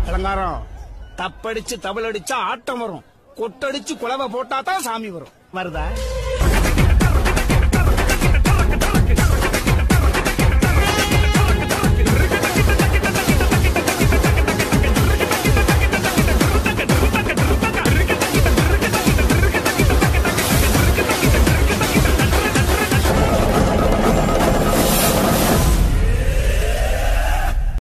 அலங்காரம் தப்படிச்சு தவளடிச்சா ஆட்டம் வரும், கொட்டடிச்சு குலவை போட்டா தான் சாமி வரும். வருதா?